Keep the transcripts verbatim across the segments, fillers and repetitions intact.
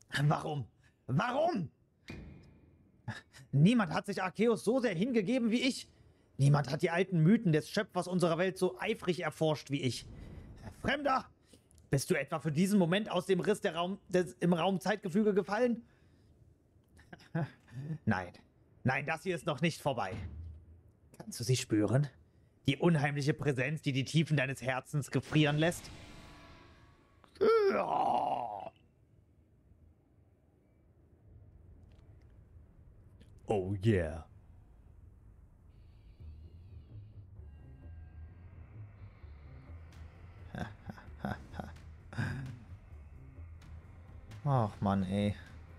Warum? Warum? Niemand hat sich Arceus so sehr hingegeben wie ich. Niemand hat die alten Mythen des Schöpfers unserer Welt so eifrig erforscht wie ich. Fremder! Bist du etwa für diesen Moment aus dem Riss der Raum, des, im Raum-Zeitgefüge gefallen? Nein. Nein, das hier ist noch nicht vorbei. Kannst du sie spüren? Die unheimliche Präsenz, die die Tiefen deines Herzens gefrieren lässt? Oh yeah. Ach Mann, ey.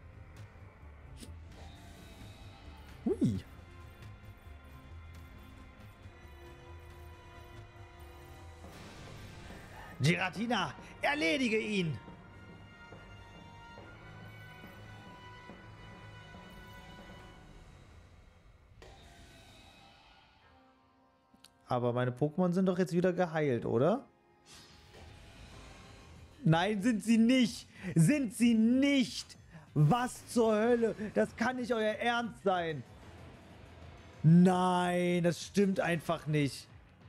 Hui. Giratina, erledige ihn! Aber meine Pokémon sind doch jetzt wieder geheilt, oder? Nein, sind sie nicht! Sind sie nicht! Was zur Hölle? Das kann nicht euer Ernst sein! Nein, das stimmt einfach nicht.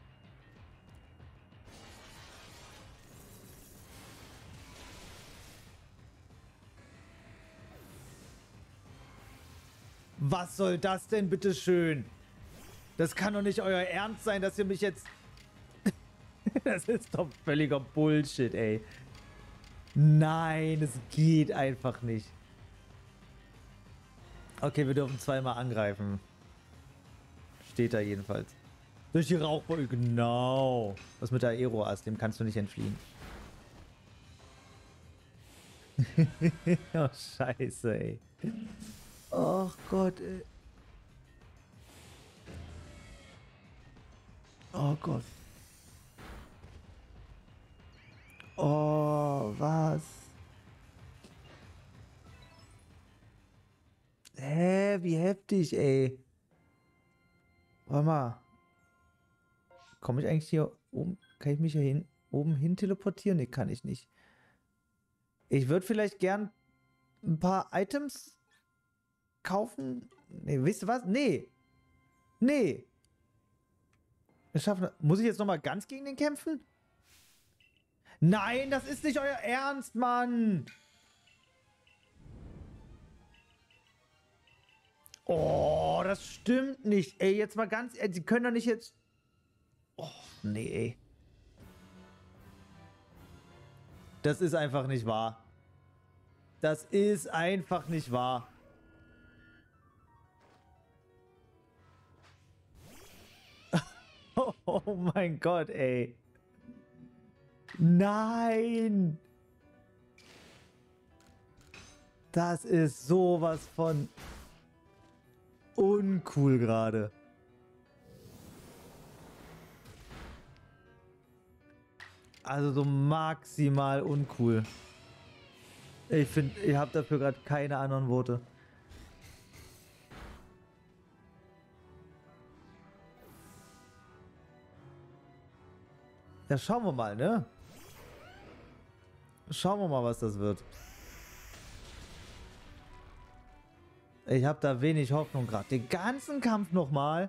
Was soll das denn bitteschön? Das kann doch nicht euer Ernst sein, dass ihr mich jetzt... Das ist doch völliger Bullshit, ey. Nein, es geht einfach nicht. Okay, wir dürfen zweimal angreifen. Steht da jedenfalls. Durch die Rauchwolke, genau. Was mit der Aeroas, dem kannst du nicht entfliehen. Oh, scheiße, ey. Ach Gott, ey. Oh Gott. Oh, was? Hä, wie heftig, ey. Warte mal. Komme ich eigentlich hier oben? Kann ich mich hier hin, oben hin teleportieren? Nee, kann ich nicht. Ich würde vielleicht gern ein paar Items kaufen. Nee, wisst ihr was? Nee. Nee. Wir schaffen das. Muss ich jetzt nochmal ganz gegen den kämpfen? Nein, das ist nicht euer Ernst, Mann. Oh, das stimmt nicht. Ey, jetzt mal ganz ehrlich, sie können doch nicht jetzt... Oh, nee, ey. Das ist einfach nicht wahr. Das ist einfach nicht wahr. Oh mein Gott, ey. Nein. Das ist sowas von uncool gerade. Also so maximal uncool. Ich finde, ihr habt dafür gerade keine anderen Worte. Ja, schauen wir mal, ne? Schauen wir mal, was das wird. Ich habe da wenig Hoffnung gerade. Den ganzen Kampf nochmal.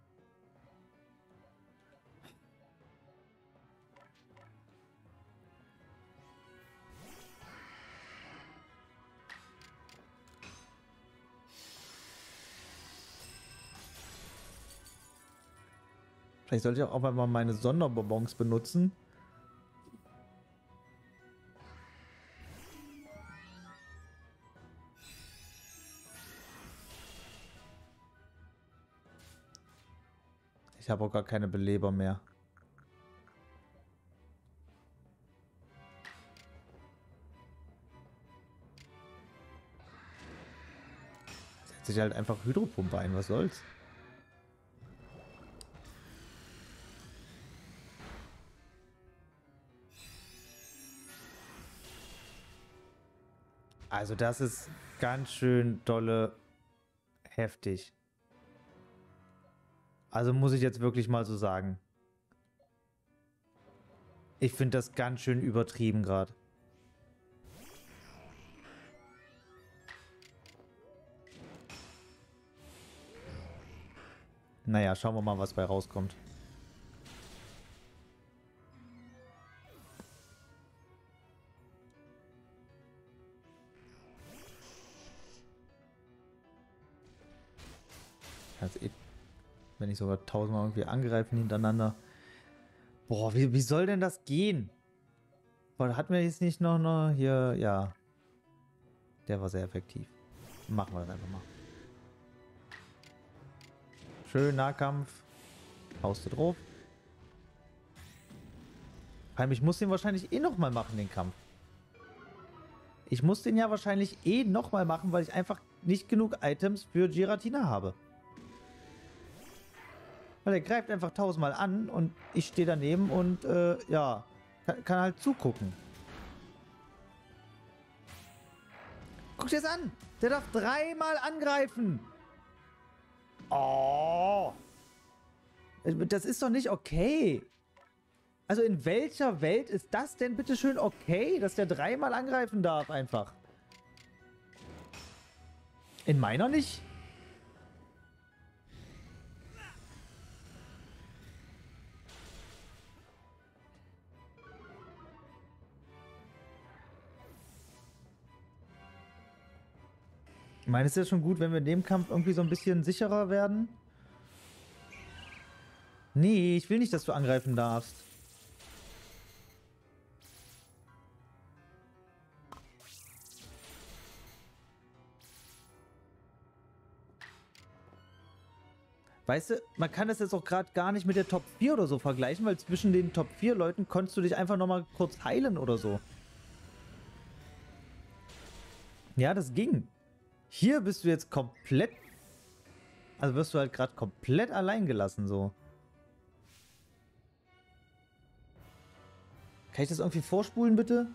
Vielleicht sollte ich auch mal meine Sonderbonbons benutzen. Ich habe auch gar keine Beleber mehr. Setze ich halt einfach Hydropumpe ein, was soll's? Also das ist ganz schön dolle heftig. Also muss ich jetzt wirklich mal so sagen. Ich finde das ganz schön übertrieben gerade. Naja, schauen wir mal, was bei rauskommt. Also, wenn ich sogar tausendmal irgendwie angreifen hintereinander. Boah, wie, wie soll denn das gehen? Boah, hatten wir jetzt nicht noch, noch hier, ja. Der war sehr effektiv. Machen wir das einfach mal. Schön Nahkampf. Haust du drauf. Heim, ich muss den wahrscheinlich eh nochmal machen, den Kampf. Ich muss den ja wahrscheinlich eh nochmal machen, weil ich einfach nicht genug Items für Giratina habe. Weil er greift einfach tausendmal an und ich stehe daneben und äh, ja, kann, kann halt zugucken. Guck dir das an! Der darf dreimal angreifen! Oh! Das ist doch nicht okay! Also in welcher Welt ist das denn bitte schön okay, dass der dreimal angreifen darf einfach? In meiner nicht? Ich meine, es ist ja schon gut, wenn wir in dem Kampf irgendwie so ein bisschen sicherer werden. Nee, ich will nicht, dass du angreifen darfst. Weißt du, man kann das jetzt auch gerade gar nicht mit der Top vier oder so vergleichen, weil zwischen den Top vier Leuten konntest du dich einfach nochmal kurz heilen oder so. Ja, das ging. Hier bist du jetzt komplett... Also wirst du halt gerade komplett allein gelassen, so. Kann ich das irgendwie vorspulen, bitte?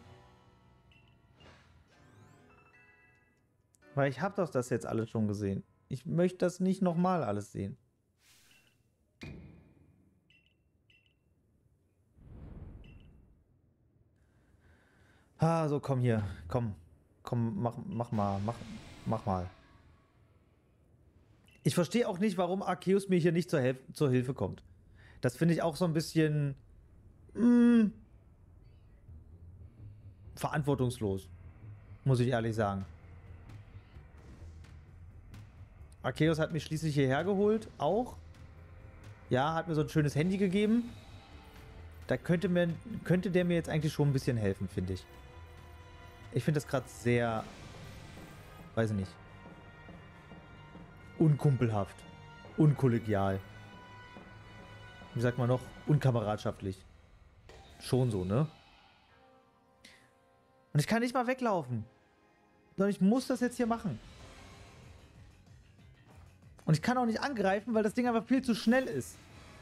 Weil ich habe doch das jetzt alles schon gesehen. Ich möchte das nicht nochmal alles sehen. Ah, so, komm hier. Komm. Komm, mach, mach mal. Mach, mach mal. Ich verstehe auch nicht, warum Arceus mir hier nicht zur, Hel zur Hilfe kommt. Das finde ich auch so ein bisschen... Mh, verantwortungslos. Muss ich ehrlich sagen. Arceus hat mich schließlich hierher geholt. Auch. Ja, hat mir so ein schönes Handy gegeben. Da könnte, mir, könnte der mir jetzt eigentlich schon ein bisschen helfen, finde ich. Ich finde das gerade sehr... Weiß ich nicht. Unkumpelhaft. Unkollegial. Wie sagt man noch? Unkameradschaftlich. Schon so, ne? Und ich kann nicht mal weglaufen. Sondern ich muss das jetzt hier machen. Und ich kann auch nicht angreifen, weil das Ding einfach viel zu schnell ist.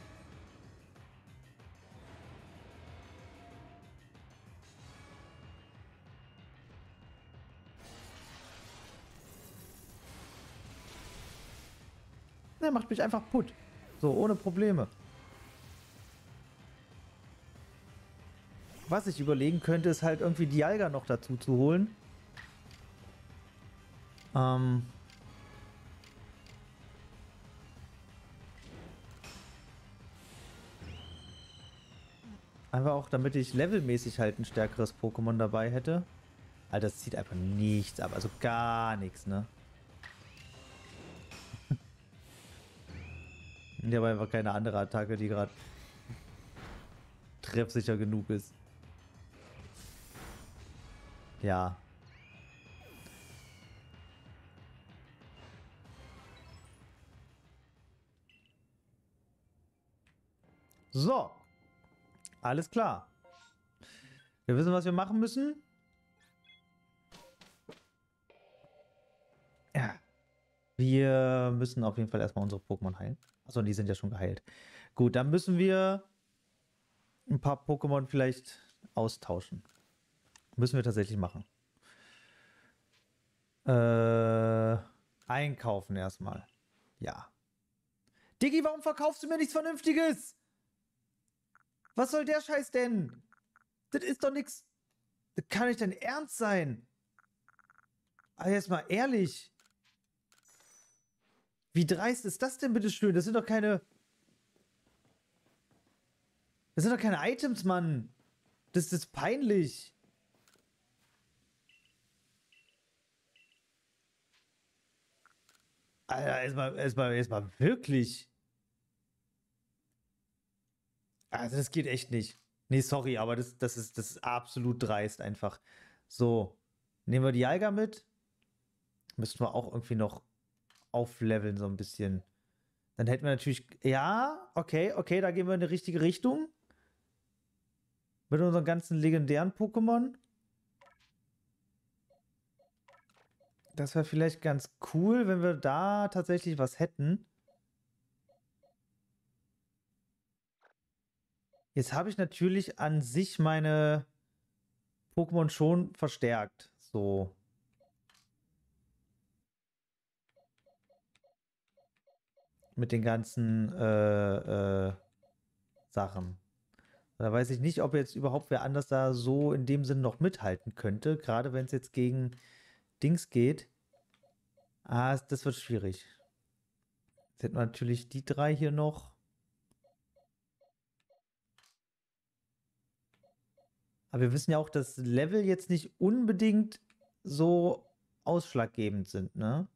Der macht mich einfach putt. So, ohne Probleme. Was ich überlegen könnte, ist halt irgendwie Dialga noch dazu zu holen. Ähm... Einfach auch, damit ich levelmäßig halt ein stärkeres Pokémon dabei hätte. Alter, das zieht einfach nichts ab. Also gar nichts, ne? Ich habe einfach keine andere Attacke, die gerade treffsicher genug ist. Ja. So. Alles klar. Wir wissen, was wir machen müssen. Ja. Wir müssen auf jeden Fall erstmal unsere Pokémon heilen. Achso, die sind ja schon geheilt. Gut, dann müssen wir ein paar Pokémon vielleicht austauschen. Müssen wir tatsächlich machen. Äh, einkaufen erstmal. Ja. Diggi, warum verkaufst du mir nichts Vernünftiges? Was soll der Scheiß denn? Das ist doch nichts. Das kann nicht dein Ernst sein. Aber jetzt mal ehrlich. Wie dreist ist das denn bitte schön? Das sind doch keine... Das sind doch keine Items, Mann. Das ist peinlich. Alter, erstmal, erstmal, erstmal wirklich. Also das geht echt nicht. Nee, sorry, aber das, das, ist, das ist absolut dreist einfach. So, nehmen wir die Alga mit. Müssten wir auch irgendwie noch aufleveln so ein bisschen. Dann hätten wir natürlich... Ja, okay, okay, da gehen wir in die richtige Richtung. Mit unseren ganzen legendären Pokémon. Das wäre vielleicht ganz cool, wenn wir da tatsächlich was hätten. Jetzt habe ich natürlich an sich meine Pokémon schon verstärkt. So. Mit den ganzen äh, äh, Sachen. Da weiß ich nicht, ob jetzt überhaupt wer anders da so in dem Sinn noch mithalten könnte. Gerade wenn es jetzt gegen Dings geht. Ah, das wird schwierig. Jetzt hätten wir natürlich die drei hier noch. Aber wir wissen ja auch, dass Level jetzt nicht unbedingt so ausschlaggebend sind, ne?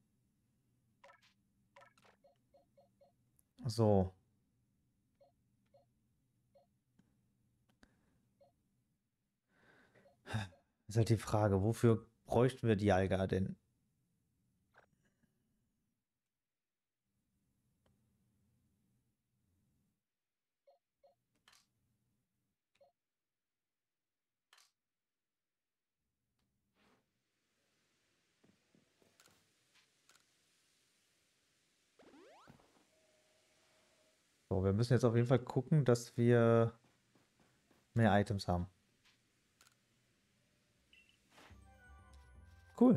So. Ist halt die Frage, wofür bräuchten wir die Alga denn? So, wir müssen jetzt auf jeden Fall gucken, dass wir mehr Items haben. Cool.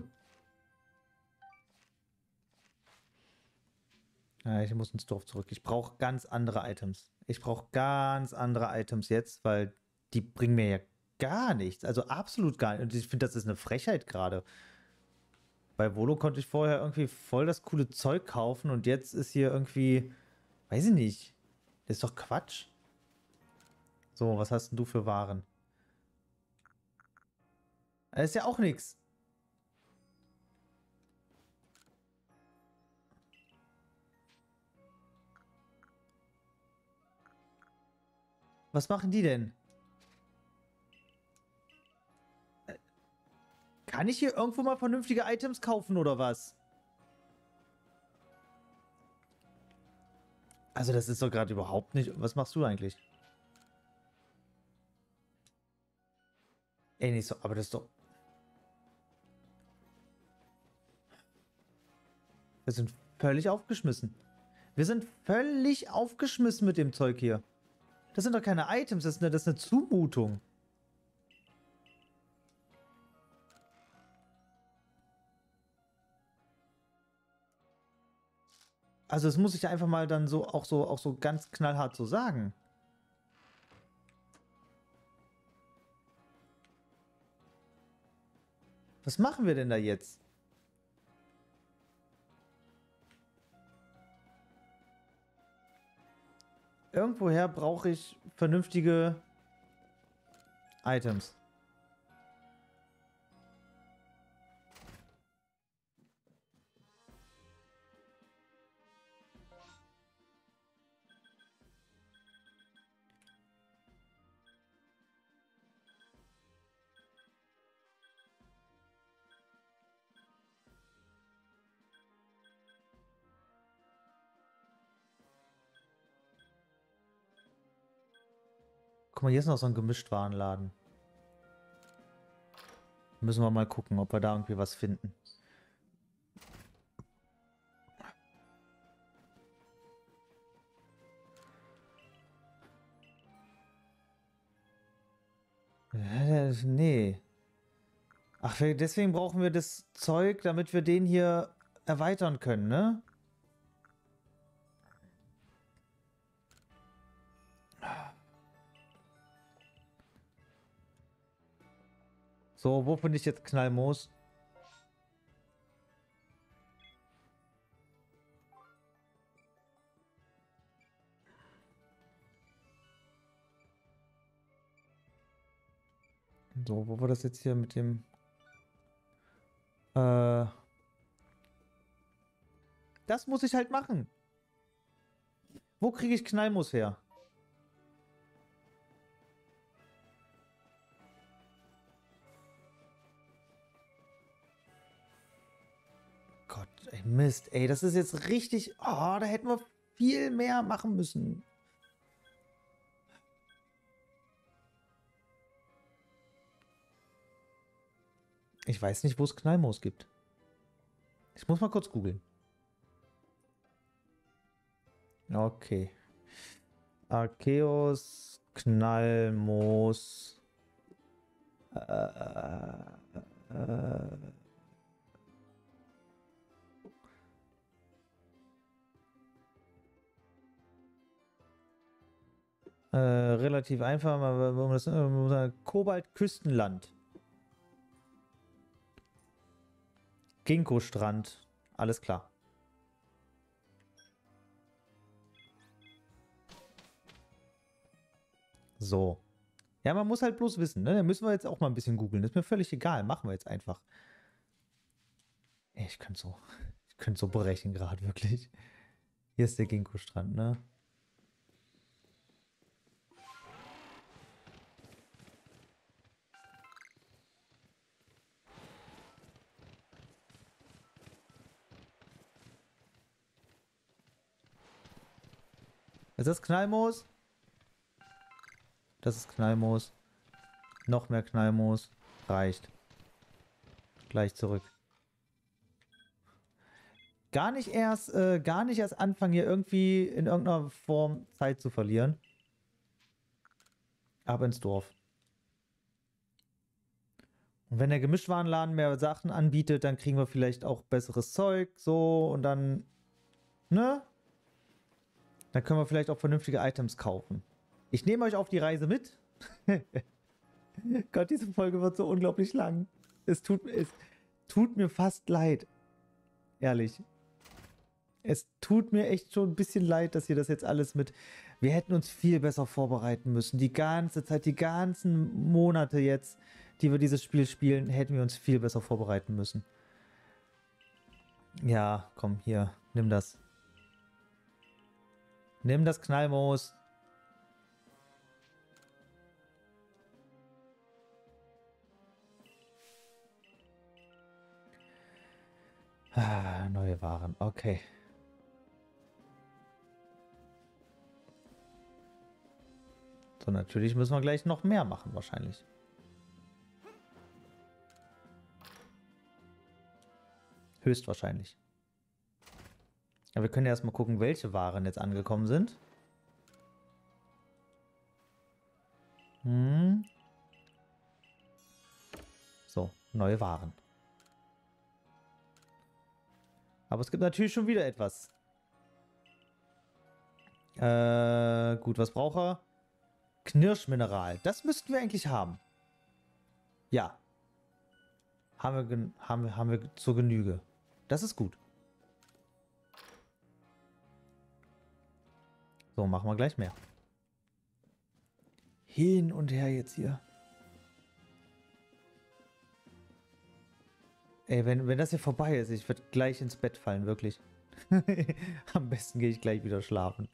Ja, ich muss ins Dorf zurück. Ich brauche ganz andere Items. Ich brauche ganz andere Items jetzt, weil die bringen mir ja gar nichts. Also absolut gar nichts. Und ich finde, das ist eine Frechheit gerade. Bei Volo konnte ich vorher irgendwie voll das coole Zeug kaufen und jetzt ist hier irgendwie, weiß ich nicht. Das ist doch Quatsch. So, was hast denn du für Waren? Das ist ja auch nichts. Was machen die denn? Kann ich hier irgendwo mal vernünftige Items kaufen oder was? Also das ist doch gerade überhaupt nicht... Was machst du eigentlich? Ey, nicht so... Aber das ist doch... Wir sind völlig aufgeschmissen. Wir sind völlig aufgeschmissen mit dem Zeug hier. Das sind doch keine Items, das ist eine, das ist eine Zumutung. Also das muss ich einfach mal dann so auch so auch so ganz knallhart so sagen. Was machen wir denn da jetzt? Irgendwoher brauche ich vernünftige Items. Guck mal, hier ist noch so ein Gemischtwarenladen. Müssen wir mal gucken, ob wir da irgendwie was finden. Äh, Nee. Ach, wir- deswegen brauchen wir das Zeug, damit wir den hier erweitern können, ne? So, wo finde ich jetzt Knallmoos? So, wo war das jetzt hier mit dem... Äh... Das muss ich halt machen. Wo kriege ich Knallmus her? Gott, ey, Mist. Ey, das ist jetzt richtig... Oh, da hätten wir viel mehr machen müssen. Ich weiß nicht, wo es Knallmoos gibt. Ich muss mal kurz googeln. Okay. Arceus, Knallmoos. Äh, äh, äh, relativ einfach, aber das äh, Kobalt-Küstenland. Ginkgo-Strand. Alles klar. So. Ja, man muss halt bloß wissen, ne? Da müssen wir jetzt auch mal ein bisschen googeln. Das ist mir völlig egal. Machen wir jetzt einfach. Ey, ich könnte so, ich könnte so brechen gerade, wirklich. Hier ist der Ginkgo-Strand, ne? Ist das Knallmoos? Das ist Knallmoos. Noch mehr Knallmoos. Reicht. Gleich zurück. Gar nicht erst, äh, gar nicht erst anfangen, hier irgendwie in irgendeiner Form Zeit zu verlieren. Ab ins Dorf. Und wenn der Gemischtwarenladen mehr Sachen anbietet, dann kriegen wir vielleicht auch besseres Zeug, so, und dann, ne? Dann können wir vielleicht auch vernünftige Items kaufen. Ich nehme euch auf die Reise mit. Gott, diese Folge wird so unglaublich lang. Es tut, es tut mir fast leid. Ehrlich. Es tut mir echt schon ein bisschen leid, dass ihr das jetzt alles mit... Wir hätten uns viel besser vorbereiten müssen. Die ganze Zeit, die ganzen Monate jetzt, die wir dieses Spiel spielen, hätten wir uns viel besser vorbereiten müssen. Ja, komm, hier, nimm das. Nimm das Knallmoos. Ah, neue Waren, okay. So, natürlich müssen wir gleich noch mehr machen, wahrscheinlich. Höchstwahrscheinlich. Ja, wir können ja erstmal gucken, welche Waren jetzt angekommen sind. Hm. So, neue Waren. Aber es gibt natürlich schon wieder etwas. Äh, gut, was braucht er? Knirschmineral. Das müssten wir eigentlich haben. Ja. Haben wir, haben wir, haben wir zur Genüge. Das ist gut. So, machen wir gleich mehr. Hin und her jetzt hier. Ey, wenn, wenn das hier vorbei ist, ich werde gleich ins Bett fallen, wirklich. Am besten gehe ich gleich wieder schlafen.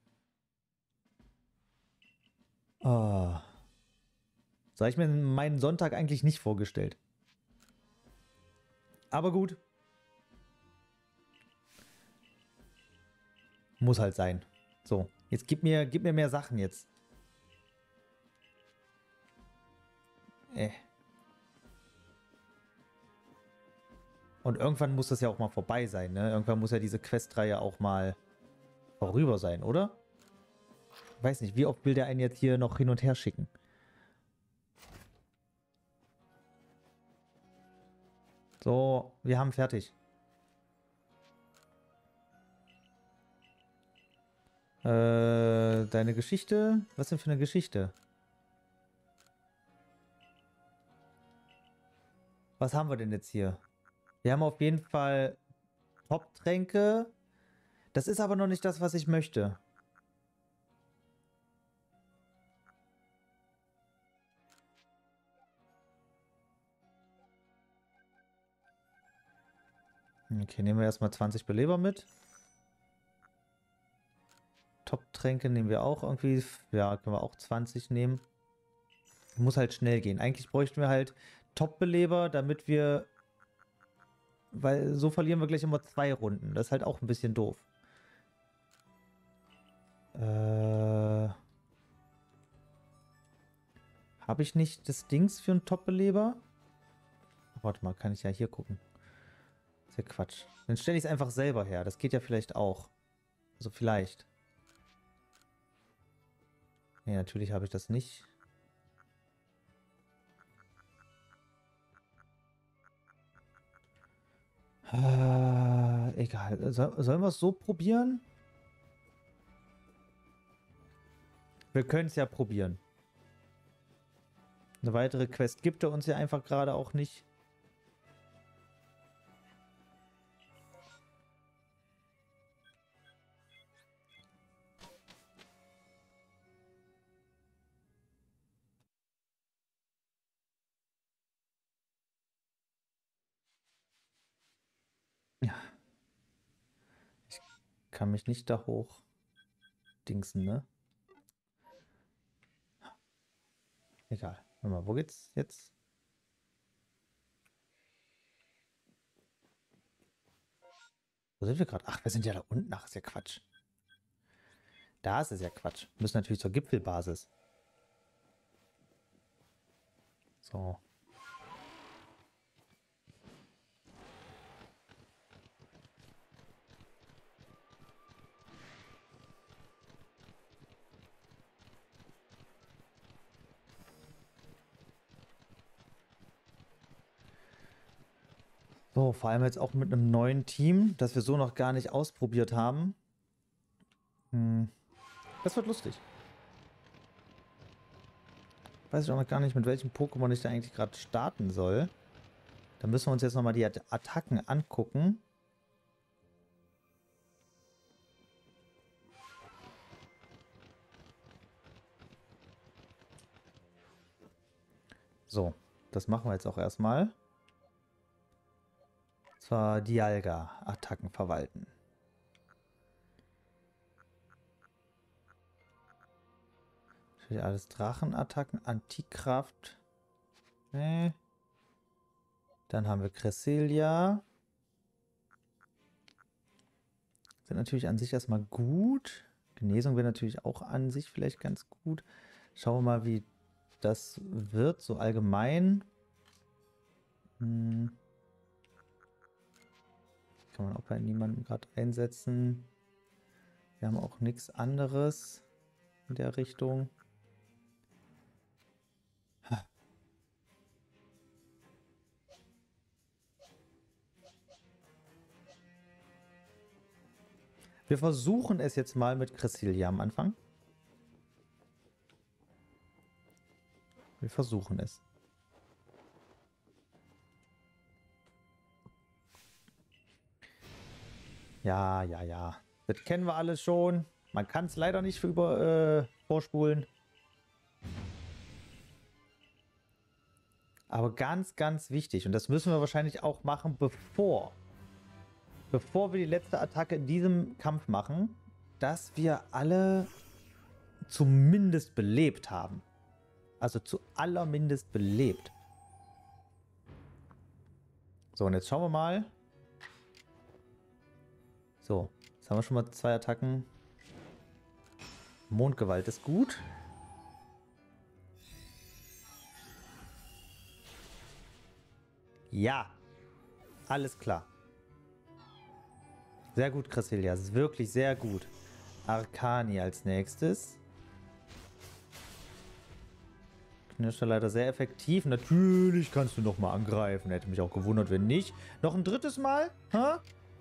Oh. So habe ich mir meinen Sonntag eigentlich nicht vorgestellt. Aber gut. Muss halt sein. So, jetzt gib mir, gib mir mehr Sachen jetzt. Äh. Und irgendwann muss das ja auch mal vorbei sein, ne? Irgendwann muss ja diese Questreihe auch mal vorüber sein, oder? Ich weiß nicht, wie oft will der einen jetzt hier noch hin und her schicken? So, wir haben fertig. Äh, deine Geschichte? Was denn für eine Geschichte? Was haben wir denn jetzt hier? Wir haben auf jeden Fall Top-Tränke. Das ist aber noch nicht das, was ich möchte. Okay, nehmen wir erstmal zwanzig Beleber mit. Top-Tränke nehmen wir auch irgendwie. Ja, können wir auch zwanzig nehmen. Muss halt schnell gehen. Eigentlich bräuchten wir halt Top-Beleber, damit wir... Weil so verlieren wir gleich immer zwei Runden. Das ist halt auch ein bisschen doof. Äh... Habe ich nicht das Dings für einen Top-Beleber? Warte mal, kann ich ja hier gucken. Das ist ja Quatsch. Dann stelle ich es einfach selber her. Das geht ja vielleicht auch. Also vielleicht. Nee, natürlich habe ich das nicht. Äh, egal. So, sollen wir es so probieren? Wir können es ja probieren. Eine weitere Quest gibt er uns ja einfach gerade auch nicht. Ja. Ich kann mich nicht da hoch dingsen, ne? Egal. Warte mal, wo geht's jetzt? Wo sind wir gerade? Ach, wir sind ja da unten. Ach, ist ja Quatsch. Da ist es ja Quatsch. Wir müssen natürlich zur Gipfelbasis. So. So, vor allem jetzt auch mit einem neuen Team, das wir so noch gar nicht ausprobiert haben. Hm. Das wird lustig. Weiß ich auch noch gar nicht, mit welchem Pokémon ich da eigentlich gerade starten soll. Da müssen wir uns jetzt nochmal die Attacken angucken. So, das machen wir jetzt auch erstmal. Und zwar Dialga, Attacken verwalten. Natürlich alles Drachenattacken, Antikraft. Nee. Dann haben wir Cresselia. Sind natürlich an sich erstmal gut. Genesung wäre natürlich auch an sich vielleicht ganz gut. Schauen wir mal, wie das wird, so allgemein. Hm. Kann man auch bei niemandem gerade einsetzen. Wir haben auch nichts anderes in der Richtung. Wir versuchen es jetzt mal mit Cresselia am Anfang. Wir versuchen es. Ja, ja, ja. Das kennen wir alles schon. Man kann es leider nicht über äh, vorspulen. Aber ganz, ganz wichtig. Und das müssen wir wahrscheinlich auch machen, bevor, bevor wir die letzte Attacke in diesem Kampf machen, dass wir alle zumindest belebt haben. Also zu allermindest belebt. So, und jetzt schauen wir mal. So, jetzt haben wir schon mal zwei Attacken. Mondgewalt ist gut. Ja, alles klar. Sehr gut, Cresselia. Das ist wirklich sehr gut. Arcani als nächstes. Knirscher leider sehr effektiv. Natürlich kannst du noch mal angreifen. Hätte mich auch gewundert, wenn nicht. Noch ein drittes Mal? Hä?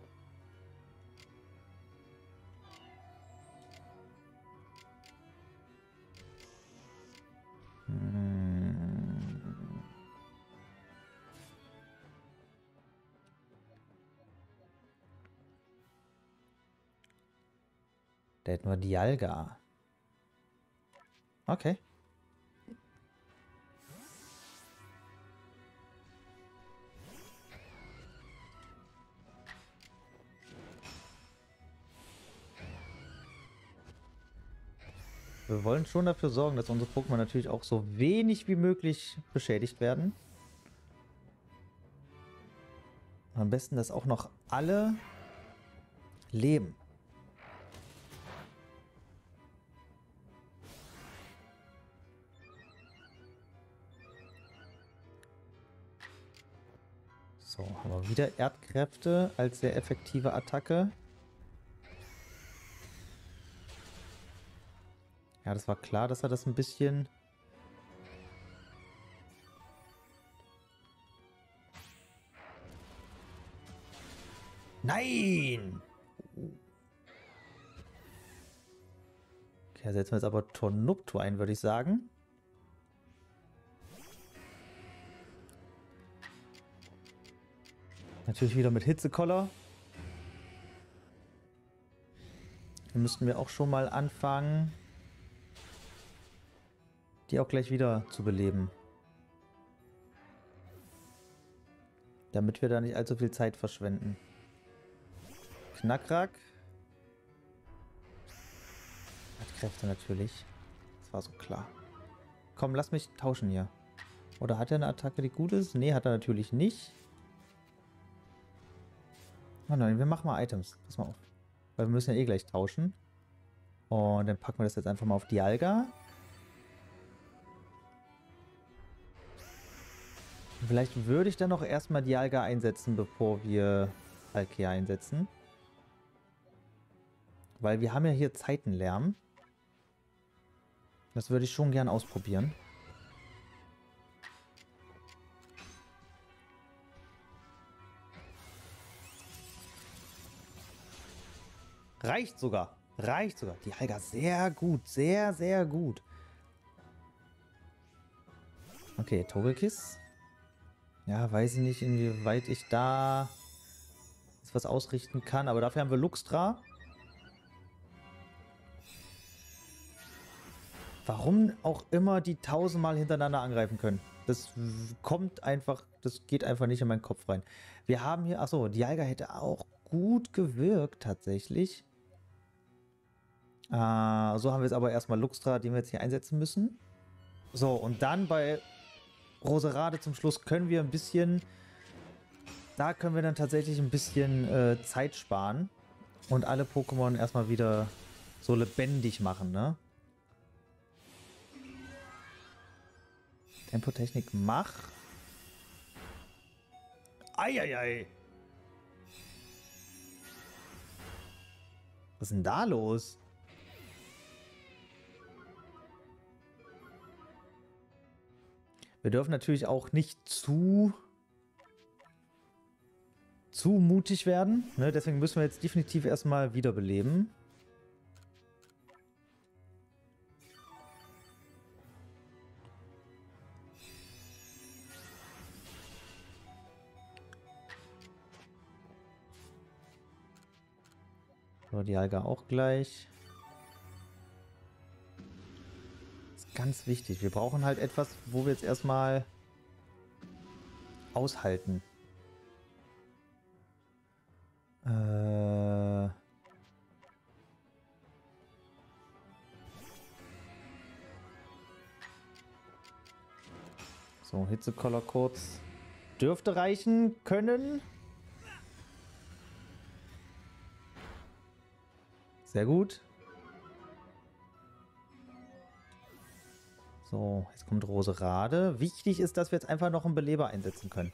Hm. Der hat nur Dialga. Okay. Wir wollen schon dafür sorgen, dass unsere Pokémon natürlich auch so wenig wie möglich beschädigt werden. Am besten, dass auch noch alle leben. So, haben wir wieder Erdkräfte als sehr effektive Attacke. Ja, das war klar, dass er das ein bisschen... Nein! Okay, setzen wir jetzt aber Tornupto ein, würde ich sagen. Natürlich wieder mit Hitzekoller. Hier müssten wir auch schon mal anfangen, die auch gleich wieder zu beleben. Damit wir da nicht allzu viel Zeit verschwenden. Knackrack. Hat Kräfte natürlich. Das war so klar. Komm, lass mich tauschen hier. Oder hat er eine Attacke, die gut ist? Nee, hat er natürlich nicht. Oh nein, wir machen mal Items. Pass mal auf. Weil wir müssen ja eh gleich tauschen. Und dann packen wir das jetzt einfach mal auf Dialga. Vielleicht würde ich dann noch erstmal Dialga einsetzen, bevor wir Palkia einsetzen. Weil wir haben ja hier Zeitenlärm. Das würde ich schon gern ausprobieren. Reicht sogar. Reicht sogar. Dialga sehr gut. Sehr, sehr gut. Okay, Togekiss. Ja, weiß ich nicht, inwieweit ich da jetzt was ausrichten kann. Aber dafür haben wir Luxtra. Warum auch immer die tausendmal hintereinander angreifen können. Das kommt einfach, das geht einfach nicht in meinen Kopf rein. Wir haben hier, achso, Dialga hätte auch gut gewirkt tatsächlich. Äh, so haben wir jetzt aber erstmal Luxtra, den wir jetzt hier einsetzen müssen. So, und dann bei Roserade zum Schluss können wir ein bisschen, da können wir dann tatsächlich ein bisschen äh, Zeit sparen und alle Pokémon erstmal wieder so lebendig machen, ne? Tempotechnik, mach. Eieiei. Was ist denn da los? Wir dürfen natürlich auch nicht zu zu mutig werden, ne? Deswegen müssen wir jetzt definitiv erstmal wiederbeleben. So, Dialga auch gleich. Ist ganz wichtig. Wir brauchen halt etwas, wo wir jetzt erstmal aushalten. Äh... So, Hitzekoller kurz. Dürfte reichen können. Sehr gut. So, jetzt kommt Roserade. Wichtig ist, dass wir jetzt einfach noch einen Beleber einsetzen können.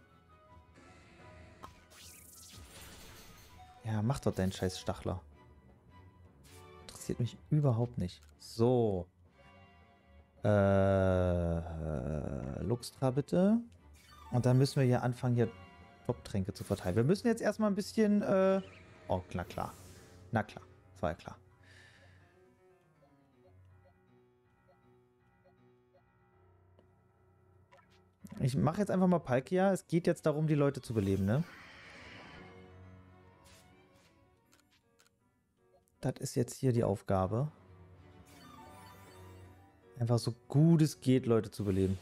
Ja, mach doch deinen scheiß Stachler. Interessiert mich überhaupt nicht. So. Äh, Luxtra bitte. Und dann müssen wir hier anfangen, hier Top-Tränke zu verteilen. Wir müssen jetzt erstmal ein bisschen... Äh oh, na klar. Na klar. Das war ja klar. Ich mache jetzt einfach mal Palkia. Es geht jetzt darum, die Leute zu beleben, ne? Das ist jetzt hier die Aufgabe. Einfach so gut es geht, Leute zu beleben.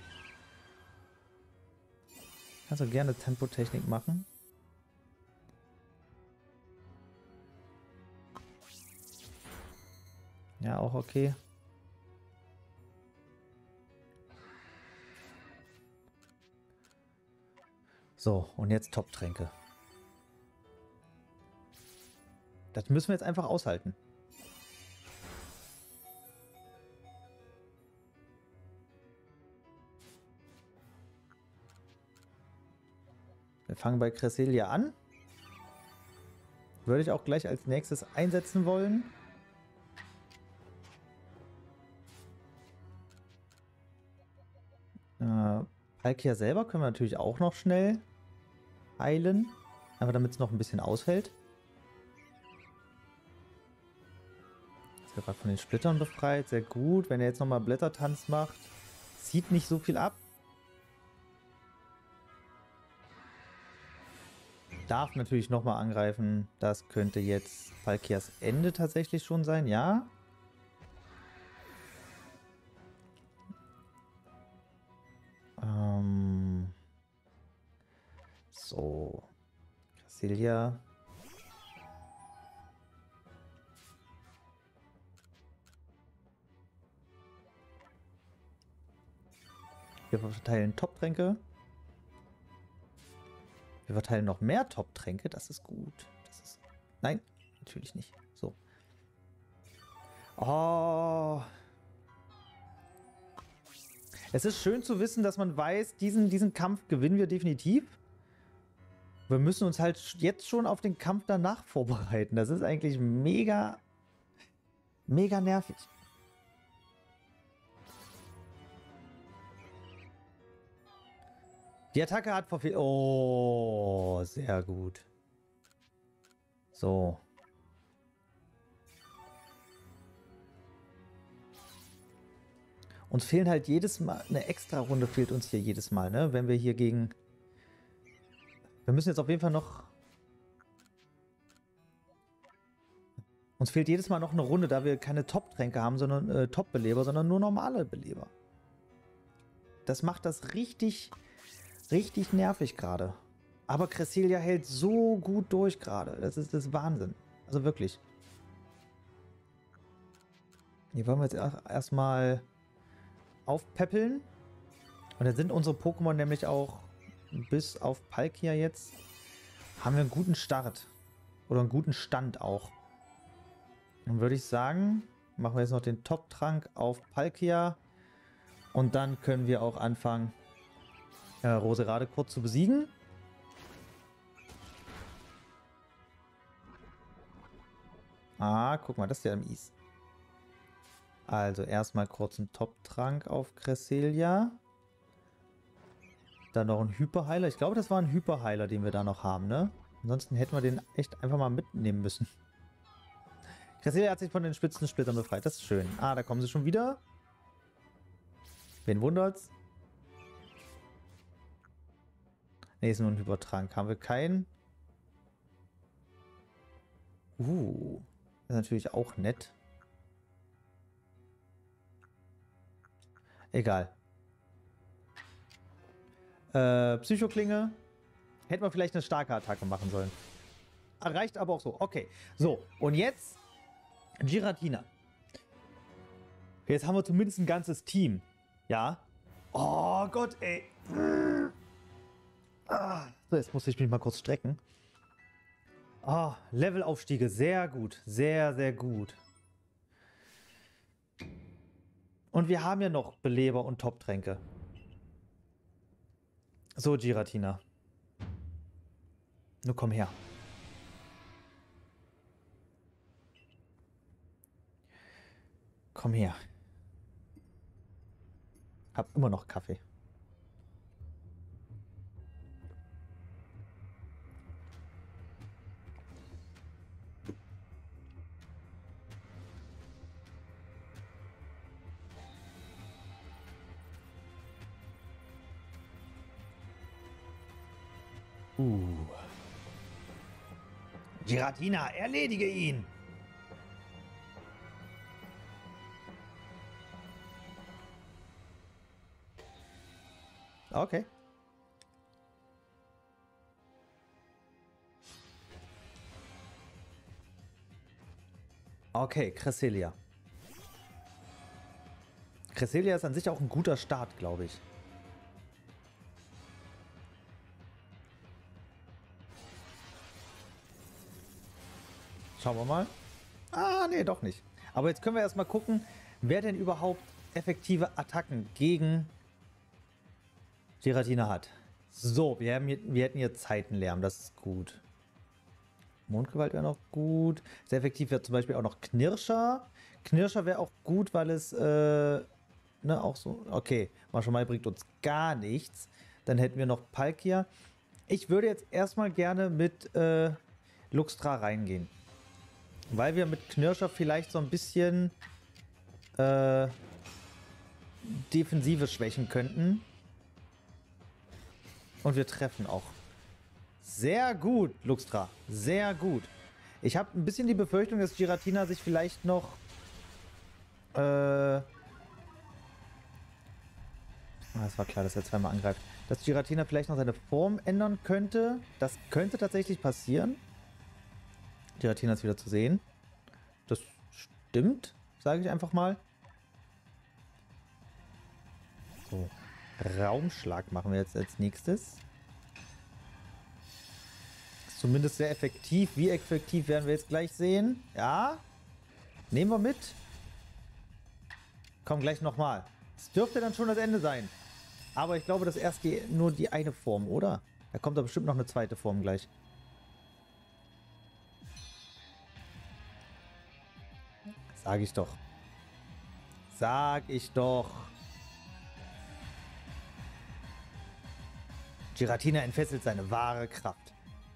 Kannst du gerne Tempotechnik machen. Ja, auch okay. So, und jetzt Top-Tränke. Das müssen wir jetzt einfach aushalten. Wir fangen bei Cresselia an. Würde ich auch gleich als nächstes einsetzen wollen. Äh, Palkia selber können wir natürlich auch noch schnell heilen. Aber damit es noch ein bisschen ausfällt. Ist ja gerade von den Splittern befreit. Sehr gut. Wenn er jetzt nochmal Blättertanz macht, zieht nicht so viel ab. Darf natürlich nochmal angreifen. Das könnte jetzt Palkias Ende tatsächlich schon sein. Ja. Ähm. So. Cresselia. Wir verteilen Top-Tränke. Wir verteilen noch mehr Top-Tränke. Das ist gut. Das ist... Nein, natürlich nicht. So. Oh. Es ist schön zu wissen, dass man weiß, diesen, diesen Kampf gewinnen wir definitiv. Wir müssen uns halt jetzt schon auf den Kampf danach vorbereiten. Das ist eigentlich mega, mega nervig. Die Attacke hat verfehlt. Oh, sehr gut. So. Uns fehlen halt jedes Mal, eine extra Runde fehlt uns hier jedes Mal, ne? Wenn wir hier gegen... Wir müssen jetzt auf jeden Fall noch... Uns fehlt jedes Mal noch eine Runde, da wir keine Top-Tränke haben, sondern äh, Top-Beleber, sondern nur normale Beleber. Das macht das richtig, richtig nervig gerade. Aber Cresselia hält so gut durch gerade. Das ist das Wahnsinn. Also wirklich. Hier wollen wir jetzt erstmal aufpäppeln. Und dann sind unsere Pokémon nämlich auch bis auf Palkia jetzt, haben wir einen guten Start. Oder einen guten Stand auch. Dann würde ich sagen, machen wir jetzt noch den Top-Trank auf Palkia. Und dann können wir auch anfangen, äh, Roserade kurz zu besiegen. Ah, guck mal, das ist ja im Eis. Also erstmal kurz einen Top-Trank auf Cresselia. Dann noch ein Hyperheiler. Ich glaube, das war ein Hyperheiler, den wir da noch haben, ne? Ansonsten hätten wir den echt einfach mal mitnehmen müssen. Cresselia hat sich von den Spitzensplittern befreit. Das ist schön. Ah, da kommen sie schon wieder. Wen wundert's? Ne, ist nur ein Hypertrank. Haben wir keinen? Uh, das ist natürlich auch nett. Egal. Äh, Psychoklinge. Hätten wir vielleicht eine starke Attacke machen sollen. Reicht aber auch so. Okay. So, und jetzt Giratina. Jetzt haben wir zumindest ein ganzes Team. Ja. Oh Gott, ey. So, jetzt muss ich mich mal kurz strecken. Ah, Levelaufstiege. Sehr gut. Sehr, sehr gut. Und wir haben ja noch Beleber und Top-Tränke. So, Giratina. Nur komm her. Komm her. Hab immer noch Kaffee. Uh. Giratina, erledige ihn! Okay. Okay, Cresselia. Cresselia ist an sich auch ein guter Start, glaube ich. Schauen wir mal. Ah, nee, doch nicht. Aber jetzt können wir erstmal gucken, wer denn überhaupt effektive Attacken gegen Giratina hat. So, wir, haben hier, wir hätten hier Zeitenlärm, das ist gut. Mondgewalt wäre noch gut. Sehr effektiv wäre zum Beispiel auch noch Knirscher. Knirscher wäre auch gut, weil es, äh, ne, auch so, okay, Maschomai bringt uns gar nichts. Dann hätten wir noch Palkia. Ich würde jetzt erstmal gerne mit äh, Luxtra reingehen. Weil wir mit Knirscher vielleicht so ein bisschen äh, Defensive schwächen könnten. Und wir treffen auch. Sehr gut, Luxtra. Sehr gut. Ich habe ein bisschen die Befürchtung, dass Giratina sich vielleicht noch äh, das war klar, dass er zweimal angreift. Dass Giratina vielleicht noch seine Form ändern könnte. Das könnte tatsächlich passieren. Giratina ist wieder zu sehen. Das stimmt, sage ich einfach mal. So. Raumschlag machen wir jetzt als nächstes. Ist zumindest sehr effektiv. Wie effektiv werden wir jetzt gleich sehen. Ja. Nehmen wir mit. Komm, gleich nochmal. Es dürfte dann schon das Ende sein. Aber ich glaube, das ist erst die, nur die eine Form, oder? Da kommt da bestimmt noch eine zweite Form gleich. Sag ich doch. Sag ich doch. Giratina entfesselt seine wahre Kraft.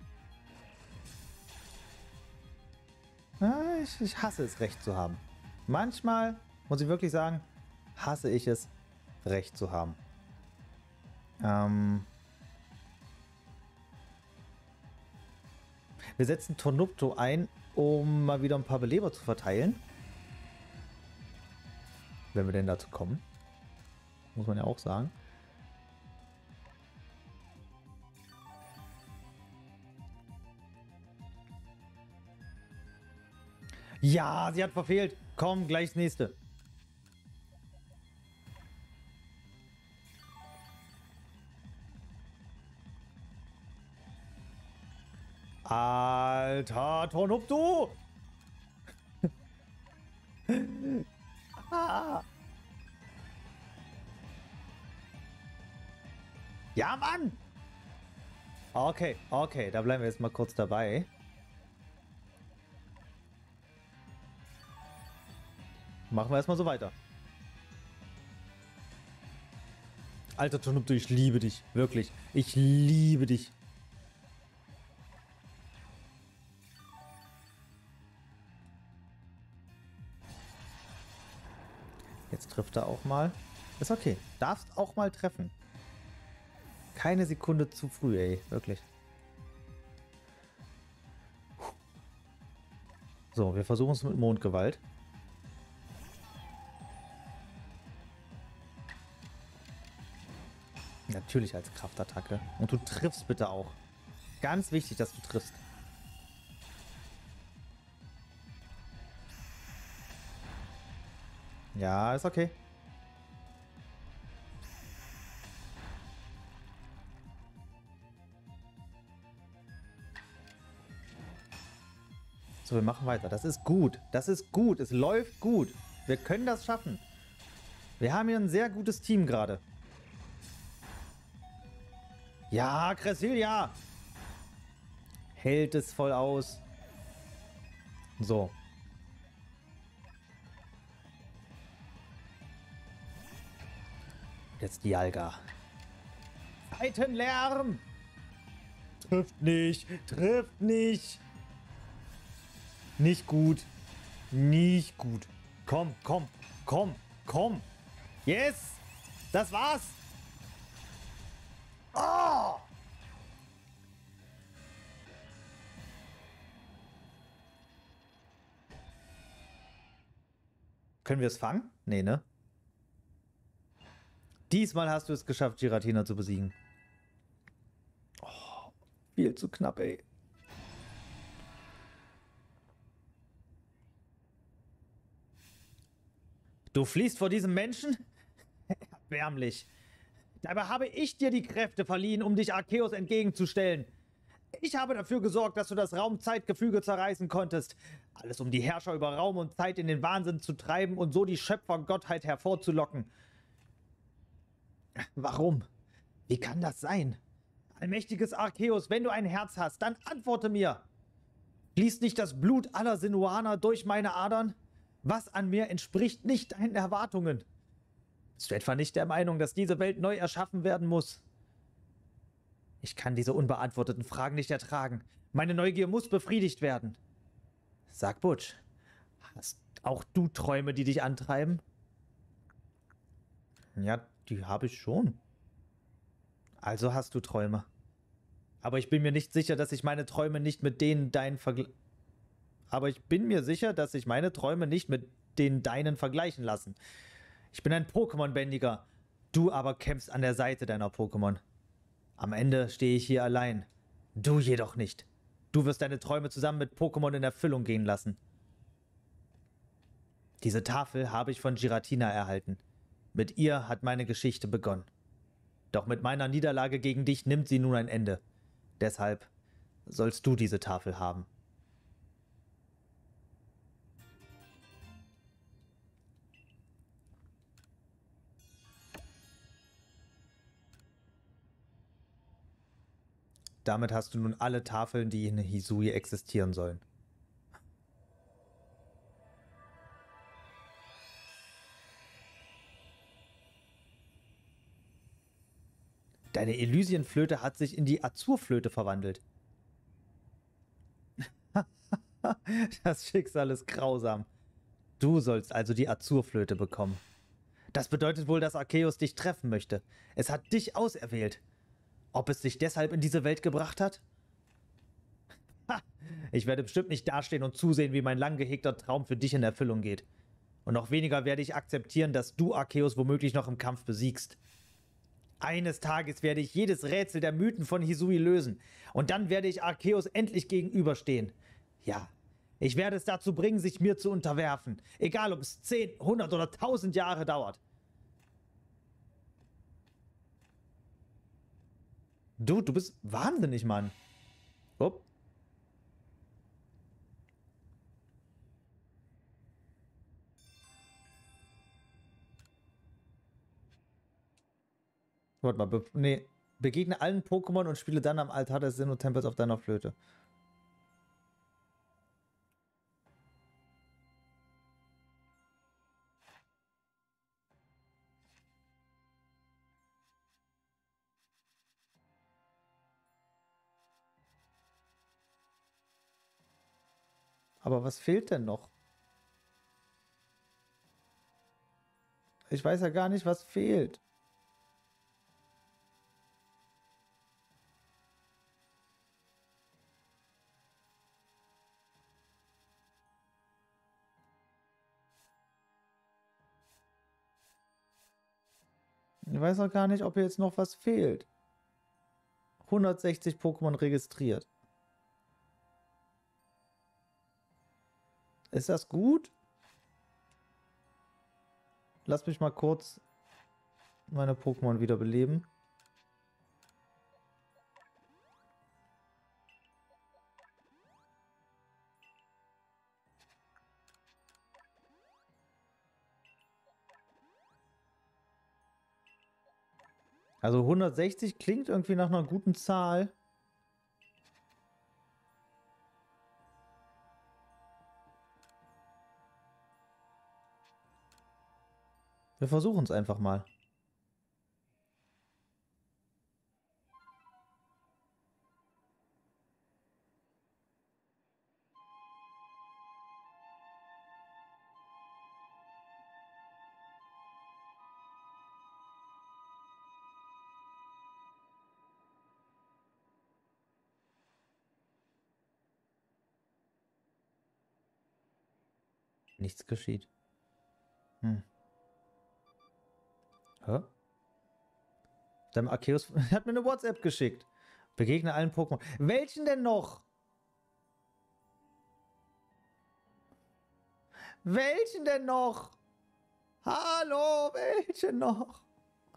Ah, ich, ich hasse es, Recht zu haben. Manchmal, muss ich wirklich sagen, hasse ich es, Recht zu haben. Ähm Wir setzen Tonupto ein, um mal wieder ein paar Beleber zu verteilen. Wenn wir denn dazu kommen. Muss man ja auch sagen. Ja, sie hat verfehlt. Komm, gleich das nächste. Alter, Tonupto! ah. Ja, Mann! Okay, okay, da bleiben wir jetzt mal kurz dabei. Machen wir erstmal so weiter. Alter Tonupto, ich liebe dich. Wirklich. Ich liebe dich. Jetzt trifft er auch mal. Ist okay. Darfst auch mal treffen. Keine Sekunde zu früh, ey. Wirklich. So, wir versuchen es mit Mondgewalt. Natürlich als Kraftattacke. Und du triffst bitte auch. Ganz wichtig, dass du triffst. Ja, ist okay. So, wir machen weiter. Das ist gut. Das ist gut. Es läuft gut. Wir können das schaffen. Wir haben hier ein sehr gutes Team gerade. Ja, Cresselia! Hält es voll aus. So. Jetzt Dialga. Zeitenlärm! Trifft nicht! Trifft nicht! Nicht gut. Nicht gut. Komm, komm, komm, komm. Yes! Das war's! Oh! Können wir es fangen? Nee, ne? Diesmal hast du es geschafft, Giratina zu besiegen. Oh, viel zu knapp, ey. Du fliehst vor diesem Menschen? erbärmlich. Dabei habe ich dir die Kräfte verliehen, um dich Arceus entgegenzustellen. Ich habe dafür gesorgt, dass du das Raum-Zeit-Gefüge zerreißen konntest. Alles, um die Herrscher über Raum und Zeit in den Wahnsinn zu treiben und so die Schöpfergottheit hervorzulocken. Warum? Wie kann das sein? Allmächtiges Arceus, wenn du ein Herz hast, dann antworte mir. Fließt nicht das Blut aller Sinuaner durch meine Adern? Was an mir entspricht nicht deinen Erwartungen? Bist du etwa nicht der Meinung, dass diese Welt neu erschaffen werden muss? Ich kann diese unbeantworteten Fragen nicht ertragen. Meine Neugier muss befriedigt werden. Sag Butch, hast auch du Träume, die dich antreiben? Ja, die habe ich schon. Also hast du Träume. Aber ich bin mir nicht sicher, dass ich meine Träume nicht mit denen deinen vergl... Aber ich bin mir sicher, dass sich meine Träume nicht mit den deinen vergleichen lassen. Ich bin ein Pokémon-Bändiger. Du aber kämpfst an der Seite deiner Pokémon. Am Ende stehe ich hier allein. Du jedoch nicht. Du wirst deine Träume zusammen mit Pokémon in Erfüllung gehen lassen. Diese Tafel habe ich von Giratina erhalten. Mit ihr hat meine Geschichte begonnen. Doch mit meiner Niederlage gegen dich nimmt sie nun ein Ende. Deshalb sollst du diese Tafel haben. Damit hast du nun alle Tafeln, die in Hisui existieren sollen. Deine Elysienflöte hat sich in die Azurflöte verwandelt. Das Schicksal ist grausam. Du sollst also die Azurflöte bekommen. Das bedeutet wohl, dass Arceus dich treffen möchte. Es hat dich auserwählt. Ob es dich deshalb in diese Welt gebracht hat? Ha! Ich werde bestimmt nicht dastehen und zusehen, wie mein lang gehegter Traum für dich in Erfüllung geht. Und noch weniger werde ich akzeptieren, dass du Arceus womöglich noch im Kampf besiegst. Eines Tages werde ich jedes Rätsel der Mythen von Hisui lösen. Und dann werde ich Arceus endlich gegenüberstehen. Ja, ich werde es dazu bringen, sich mir zu unterwerfen. Egal, ob es zehn, hundert oder tausend Jahre dauert. Du, du bist wahnsinnig, Mann. Upp. Warte mal, be nee. Begegne allen Pokémon und spiele dann am Altar des Sinnoh-Tempels auf deiner Flöte. Aber was fehlt denn noch? Ich weiß ja gar nicht, was fehlt. Ich weiß auch gar nicht, ob hier jetzt noch was fehlt. hundertsechzig Pokémon registriert. Ist das gut? Lass mich mal kurz meine Pokémon wiederbeleben. Also hundertsechzig klingt irgendwie nach einer guten Zahl. Wir versuchen es einfach mal. Nichts geschieht. Hm. Hä? Deinem Arceus hat mir eine WhatsApp geschickt. Begegne allen Pokémon. Welchen denn noch? Welchen denn noch? Hallo, welchen noch?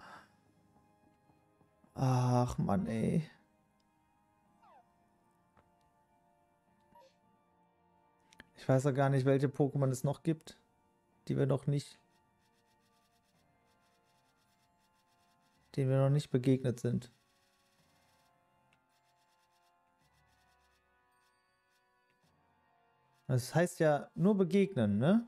Ach, Mann, ey. Ich weiß ja gar nicht, welche Pokémon es noch gibt, die wir noch nicht, denen wir noch nicht begegnet sind. Das heißt ja nur begegnen, ne?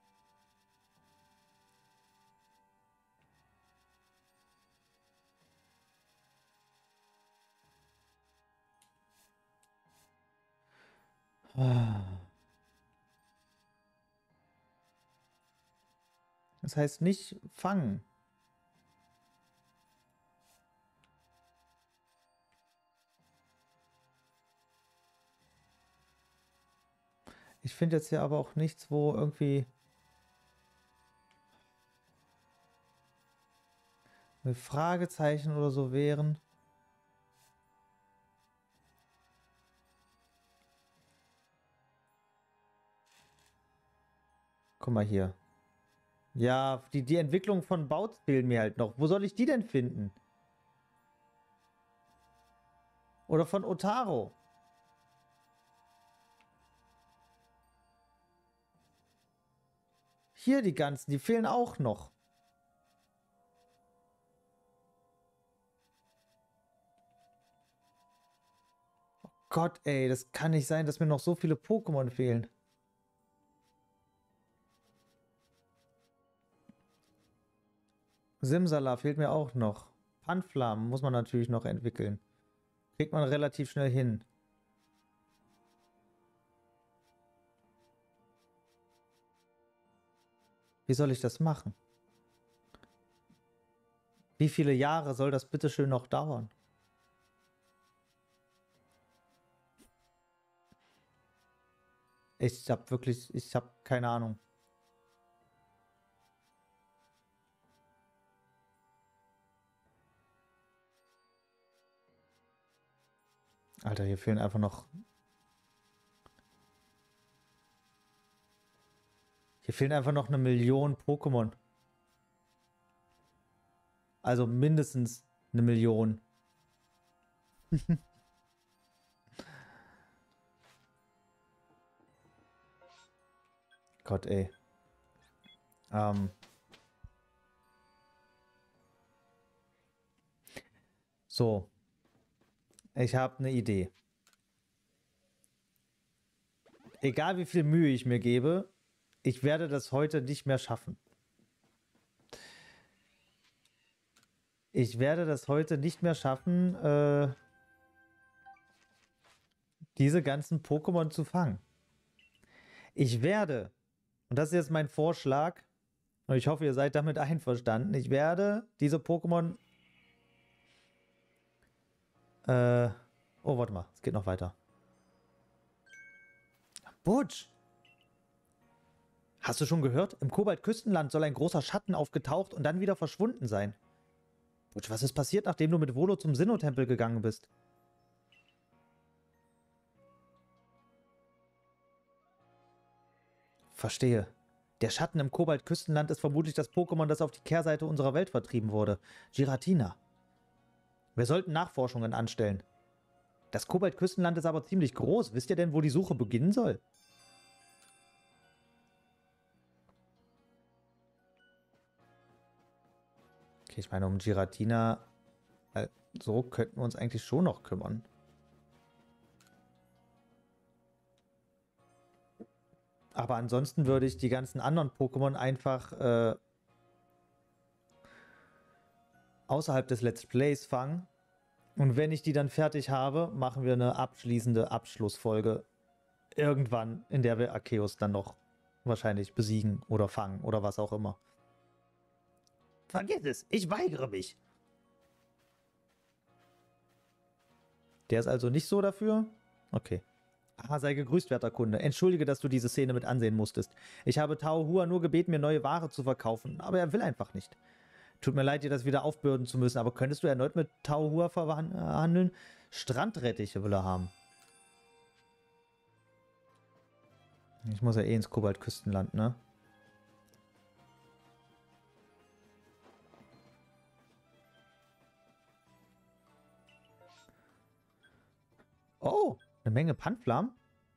Das heißt nicht fangen. Ich finde jetzt hier aber auch nichts, wo irgendwie mit Fragezeichen oder so wären. Guck mal hier. Ja, die, die Entwicklung von Bautz fehlen mir halt noch. Wo soll ich die denn finden? Oder von Otaro? Hier die ganzen, die fehlen auch noch. Oh Gott, ey, das kann nicht sein, dass mir noch so viele Pokémon fehlen. Simsala fehlt mir auch noch. Panflam muss man natürlich noch entwickeln. Kriegt man relativ schnell hin. Wie soll ich das machen? Wie viele Jahre soll das bitteschön noch dauern? Ich hab wirklich, ich hab keine Ahnung. Alter, hier fehlen einfach noch... Hier fehlen einfach noch eine Million Pokémon. Also mindestens eine Million. Gott, ey. Ähm. So. Ich habe eine Idee. Egal wie viel Mühe ich mir gebe, ich werde das heute nicht mehr schaffen. Ich werde das heute nicht mehr schaffen, äh, diese ganzen Pokémon zu fangen. Ich werde, und das ist jetzt mein Vorschlag, und ich hoffe, ihr seid damit einverstanden, ich werde diese Pokémon... Äh, oh, warte mal, es geht noch weiter. Butch! Hast du schon gehört? Im Kobold-Küstenland soll ein großer Schatten aufgetaucht und dann wieder verschwunden sein. Butch, was ist passiert, nachdem du mit Volo zum Sinnoh-Tempel gegangen bist? Verstehe. Der Schatten im Kobold-Küstenland ist vermutlich das Pokémon, das auf die Kehrseite unserer Welt vertrieben wurde. Giratina. Wir sollten Nachforschungen anstellen. Das Kobold-Küstenland ist aber ziemlich groß. Wisst ihr denn, wo die Suche beginnen soll? Okay, ich meine, um Giratina, äh, so könnten wir uns eigentlich schon noch kümmern. Aber ansonsten würde ich die ganzen anderen Pokémon einfach äh, außerhalb des Let's Plays fangen. Und wenn ich die dann fertig habe, machen wir eine abschließende Abschlussfolge. Irgendwann, in der wir Arceus dann noch wahrscheinlich besiegen oder fangen oder was auch immer. Vergiss es, ich weigere mich. Der ist also nicht so dafür? Okay. Ah, sei gegrüßt, werter Kunde. Entschuldige, dass du diese Szene mit ansehen musstest. Ich habe Tao Hua nur gebeten, mir neue Ware zu verkaufen, aber er will einfach nicht. Tut mir leid, dir das wieder aufbürden zu müssen, aber könntest du erneut mit Tao Hua verhandeln? Strandrettiche will er haben. Ich muss ja eh ins Kobold-Küstenland, ne? Oh, eine Menge Panflam.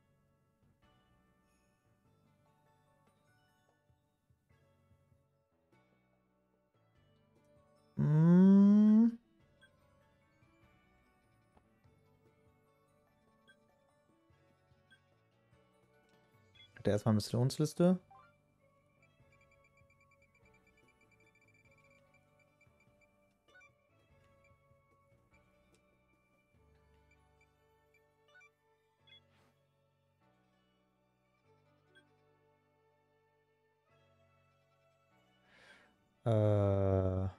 Hm. Der erstmal Missionsliste. Äh.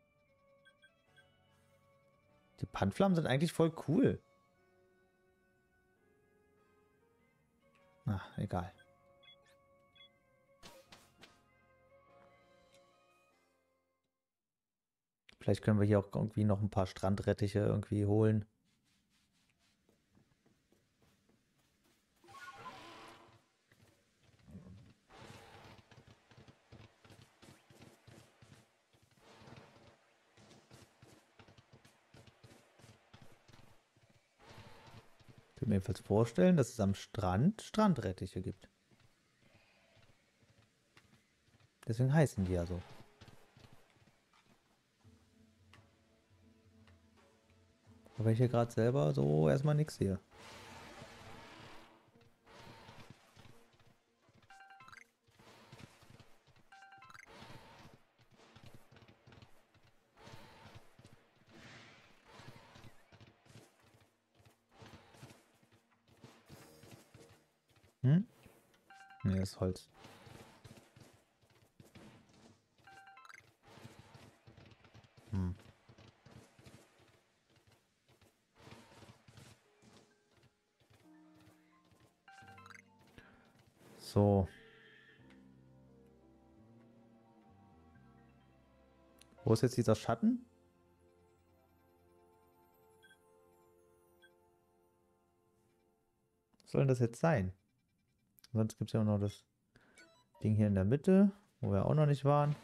Die Panflammen sind eigentlich voll cool. Ach, egal. Vielleicht können wir hier auch irgendwie noch ein paar Strandrettiche irgendwie holen. Ich kann mir jedenfalls vorstellen, dass es am Strand Strandrettiche gibt. Deswegen heißen die ja so. Aber ich hier gerade selber so erstmal nichts sehe. Hm? Nee, das ist Holz. Hm. So. Wo ist jetzt dieser Schatten? Was soll denn das jetzt sein? Sonst gibt es ja auch noch das Ding hier in der Mitte, wo wir auch noch nicht waren.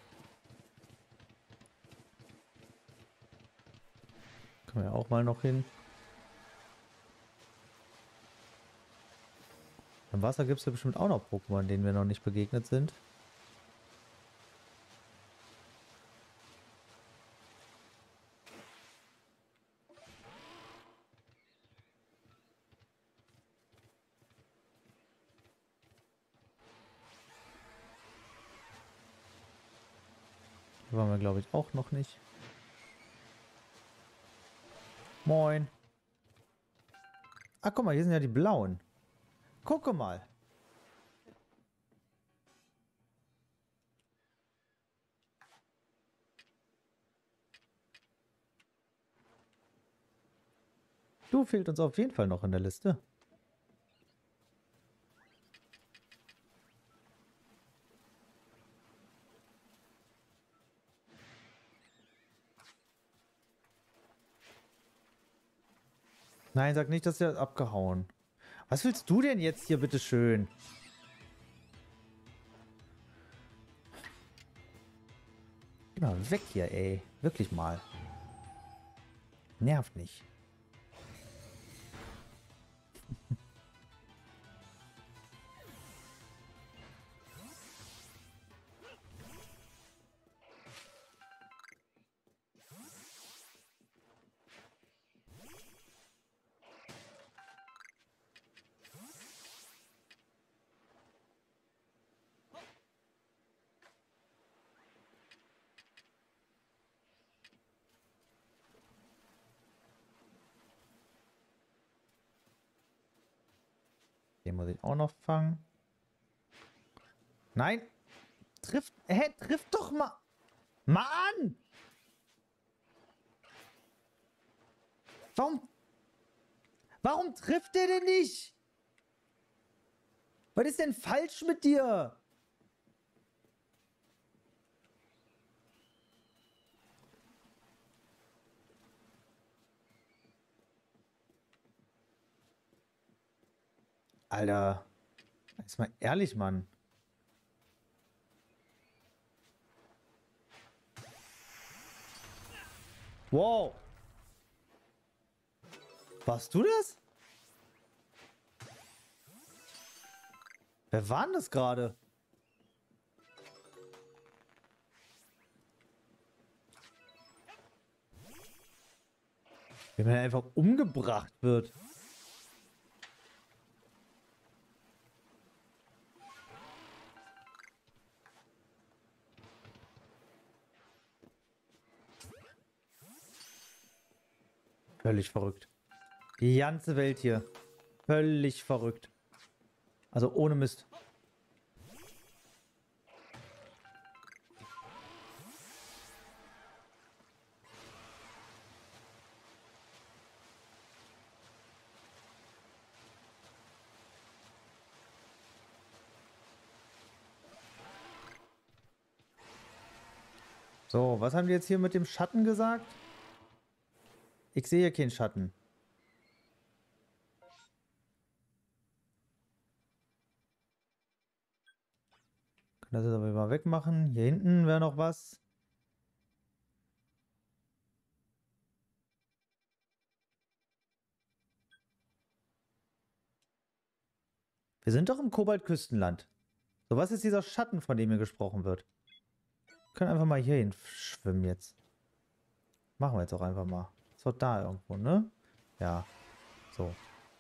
Können wir ja auch mal noch hin. Im Wasser gibt es ja bestimmt auch noch Pokémon, denen wir noch nicht begegnet sind. Hier waren wir, glaube ich, auch noch nicht. Moin. Ah, guck mal, hier sind ja die blauen. Gucke mal. Du fehlt uns auf jeden Fall noch in der Liste. Nein, sag nicht, dass er abgehauen. Was willst du denn jetzt hier, bitteschön? Geh mal weg hier, ey. Wirklich mal. Nervt nicht. Den muss ich auch noch fangen. Nein! Trifft. Hä? Trifft doch mal. Mann! Warum? Warum trifft der denn nicht? Was ist denn falsch mit dir? Alter. Jetzt mal ehrlich, Mann. Wow. Warst du das? Wer war denn das gerade? Wenn man einfach umgebracht wird. Völlig verrückt. Die ganze Welt hier. Völlig verrückt. Also ohne Mist. So, was haben die jetzt hier mit dem Schatten gesagt? Ich sehe keinen Schatten. Können das aber mal wegmachen. Hier hinten wäre noch was. Wir sind doch im Kobaltküstenland. So, was ist dieser Schatten, von dem hier gesprochen wird? Wir können einfach mal hier hin schwimmen jetzt. Machen wir jetzt auch einfach mal. Ist doch da irgendwo, ne? Ja. So.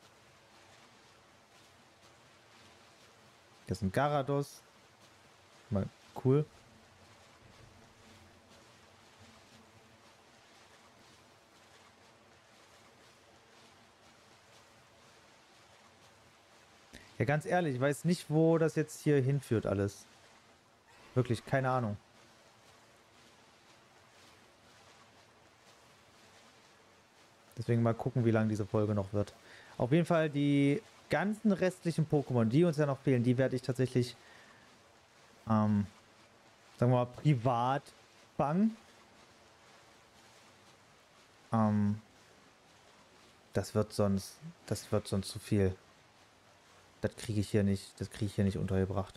Hier ist ein Garados. Mal cool. Ja, ganz ehrlich, ich weiß nicht, wo das jetzt hier hinführt alles. Wirklich, keine Ahnung. Deswegen mal gucken, wie lang diese Folge noch wird. Auf jeden Fall die ganzen restlichen Pokémon, die uns ja noch fehlen, die werde ich tatsächlich, ähm, sagen wir mal, privat fangen. Ähm, das wird sonst, das wird sonst zu viel. Das kriege ich hier nicht, das kriege ich hier nicht untergebracht.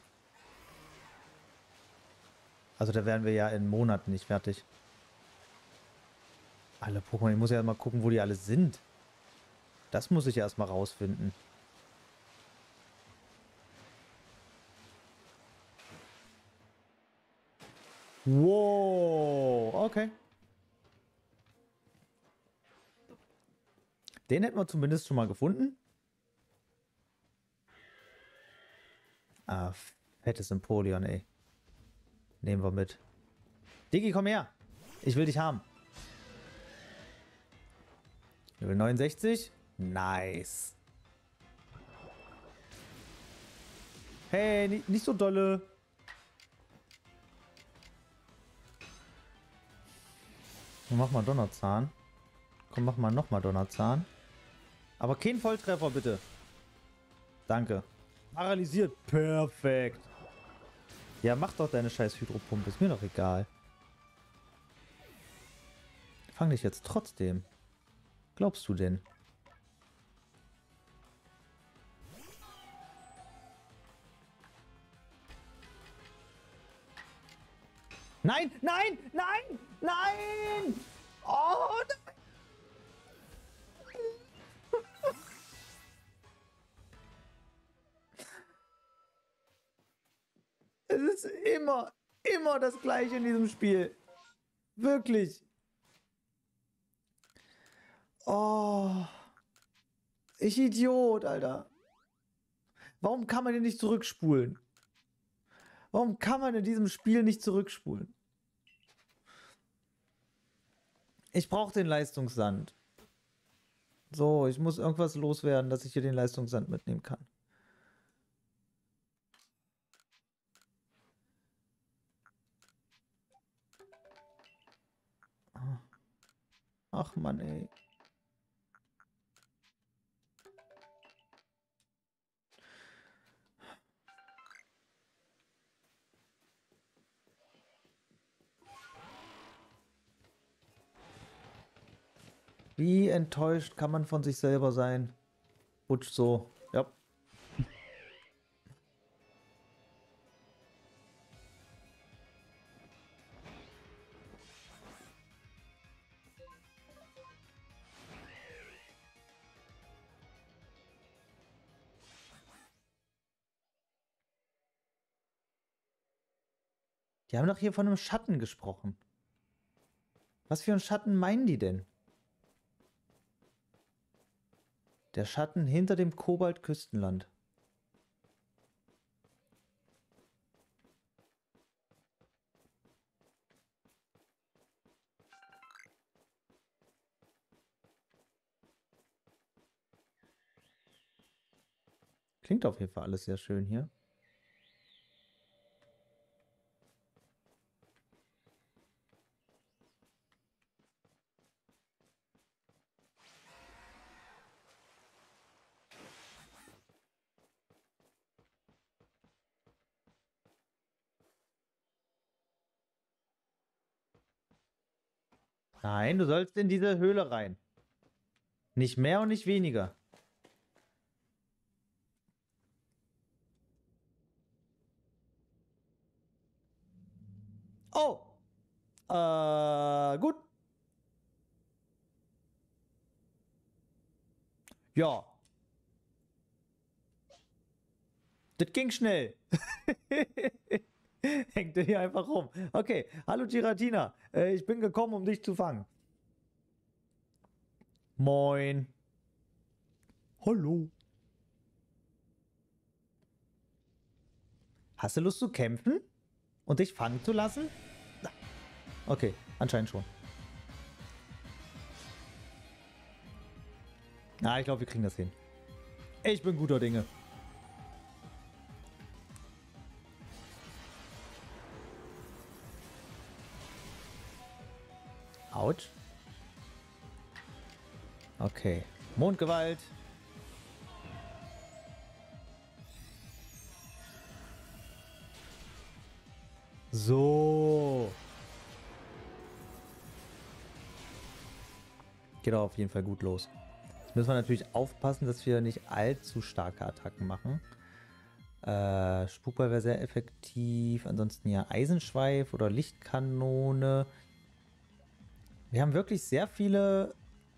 Also da werden wir ja in Monaten nicht fertig. Alle Pokémon, ich muss ja mal gucken, wo die alle sind. Das muss ich erstmal rausfinden. Wow, okay. Den hätten wir zumindest schon mal gefunden. Ah, fettes Empoleon, ey. Nehmen wir mit. Digi, komm her. Ich will dich haben. Level neunundsechzig. Nice. Hey, nicht, nicht so dolle. Mach mal Donnerzahn. Komm, mach mal nochmal Donnerzahn. Aber kein Volltreffer, bitte. Danke. Paralysiert. Perfekt. Ja, mach doch deine scheiß Hydropumpe. Ist mir doch egal. Fang dich jetzt trotzdem. Glaubst du denn? Nein, nein, nein, nein! Oh, nein! Es ist immer, immer das Gleiche in diesem Spiel. Wirklich. Oh. Ich Idiot, Alter. Warum kann man denn nicht zurückspulen? Warum kann man in diesem Spiel nicht zurückspulen? Ich brauche den Leistungssand. So, ich muss irgendwas loswerden, dass ich hier den Leistungssand mitnehmen kann. Ach Mann, ey. Wie enttäuscht kann man von sich selber sein? Rutsch so. Ja. Die haben doch hier von einem Schatten gesprochen. Was für einen Schatten meinen die denn? Der Schatten hinter dem Kobalt-Küstenland. Klingt auf jeden Fall alles sehr schön hier. Nein, du sollst in diese Höhle rein. Nicht mehr und nicht weniger. Oh! Äh, gut. Ja. Das ging schnell. Hängt er hier einfach rum. Okay, hallo Giratina. Äh, ich bin gekommen, um dich zu fangen. Moin. Hallo. Hast du Lust zu kämpfen? Und dich fangen zu lassen? Okay, anscheinend schon. Na, ich glaube, wir kriegen das hin. Ich bin guter Dinge. Autsch. Okay. Mondgewalt. So. Geht auch auf jeden Fall gut los. Jetzt müssen wir natürlich aufpassen, dass wir nicht allzu starke Attacken machen. Äh, Spukball wäre sehr effektiv. Ansonsten ja Eisenschweif oder Lichtkanone. Wir haben wirklich sehr viele...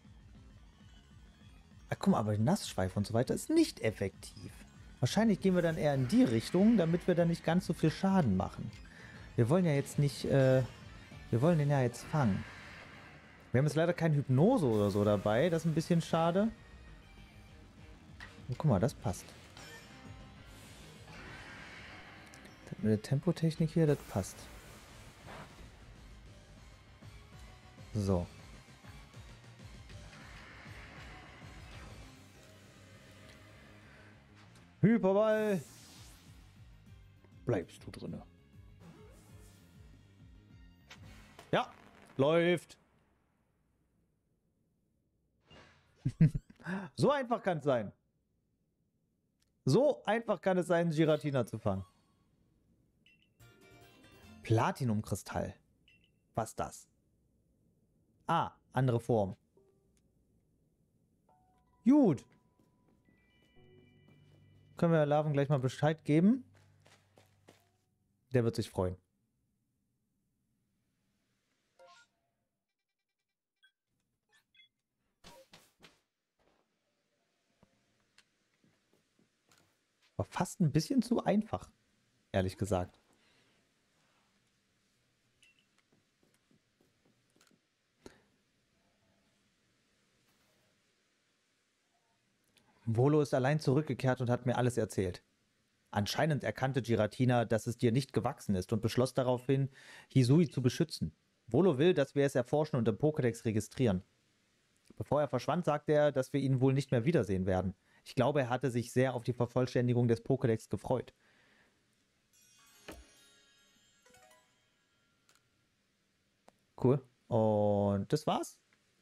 Ach, guck mal, aber Nassschweif und so weiter ist nicht effektiv. Wahrscheinlich gehen wir dann eher in die Richtung, damit wir dann nicht ganz so viel Schaden machen. Wir wollen ja jetzt nicht... Äh, wir wollen den ja jetzt fangen. Wir haben jetzt leider kein Hypnose oder so dabei. Das ist ein bisschen schade. Und guck mal, das passt. Das mit der Tempotechnik hier, das passt. So. Hyperball. Bleibst du drinne. Ja, läuft. So einfach kann es sein. So einfach kann es sein, Giratina zu fangen. Platinumkristall. Was ist das? Ah, andere Form. Gut. Können wir Larven gleich mal Bescheid geben? Der wird sich freuen. War fast ein bisschen zu einfach, ehrlich gesagt. Volo ist allein zurückgekehrt und hat mir alles erzählt. Anscheinend erkannte Giratina, dass es dir nicht gewachsen ist und beschloss daraufhin, Hisui zu beschützen. Volo will, dass wir es erforschen und im Pokédex registrieren. Bevor er verschwand, sagte er, dass wir ihn wohl nicht mehr wiedersehen werden. Ich glaube, er hatte sich sehr auf die Vervollständigung des Pokédex gefreut. Cool. Und das war's.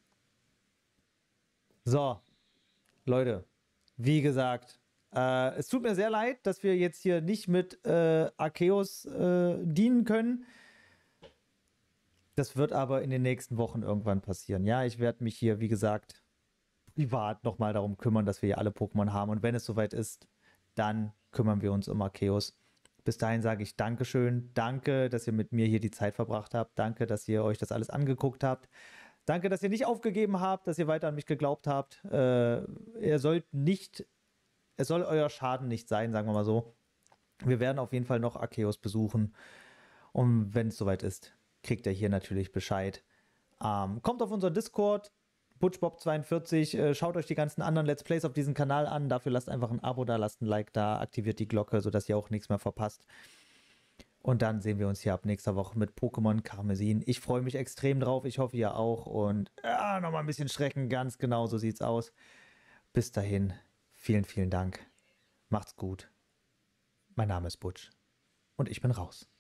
So, Leute, wie gesagt, äh, es tut mir sehr leid, dass wir jetzt hier nicht mit äh, Arceus äh, dienen können. Das wird aber in den nächsten Wochen irgendwann passieren. Ja, ich werde mich hier, wie gesagt, privat nochmal darum kümmern, dass wir hier alle Pokémon haben. Und wenn es soweit ist, dann kümmern wir uns um Arceus. Bis dahin sage ich Dankeschön. Danke, dass ihr mit mir hier die Zeit verbracht habt. Danke, dass ihr euch das alles angeguckt habt. Danke, dass ihr nicht aufgegeben habt, dass ihr weiter an mich geglaubt habt. Äh, ihr sollt nicht, es soll euer Schaden nicht sein, sagen wir mal so. Wir werden auf jeden Fall noch Arceus besuchen. Und wenn es soweit ist, kriegt er hier natürlich Bescheid. Ähm, kommt auf unseren Discord, butchbob zweiundvierzig, äh, schaut euch die ganzen anderen Let's Plays auf diesem Kanal an. Dafür lasst einfach ein Abo da, lasst ein Like da, aktiviert die Glocke, sodass ihr auch nichts mehr verpasst. Und dann sehen wir uns hier ab nächster Woche mit Pokémon Karmesin. Ich freue mich extrem drauf, ich hoffe ihr auch. Und ja, nochmal ein bisschen Schrecken, ganz genau, so sieht's aus. Bis dahin, vielen, vielen Dank. Macht's gut. Mein Name ist Butch und ich bin raus.